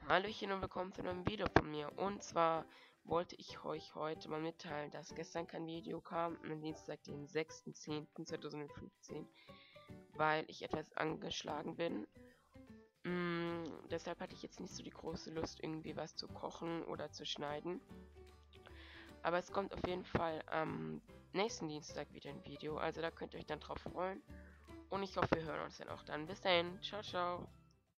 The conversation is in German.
Hallöchen und willkommen zu einem Video von mir. Und zwar wollte ich euch heute mal mitteilen, dass gestern kein Video kam, am Dienstag, den 6.10.2015, weil ich etwas angeschlagen bin. Deshalb hatte ich jetzt nicht so die große Lust, irgendwie was zu kochen oder zu schneiden. Aber es kommt auf jeden Fall am nächsten Dienstag wieder ein Video, also da könnt ihr euch dann drauf freuen. Und ich hoffe, wir hören uns dann auch dann. Bis dahin, ciao, ciao.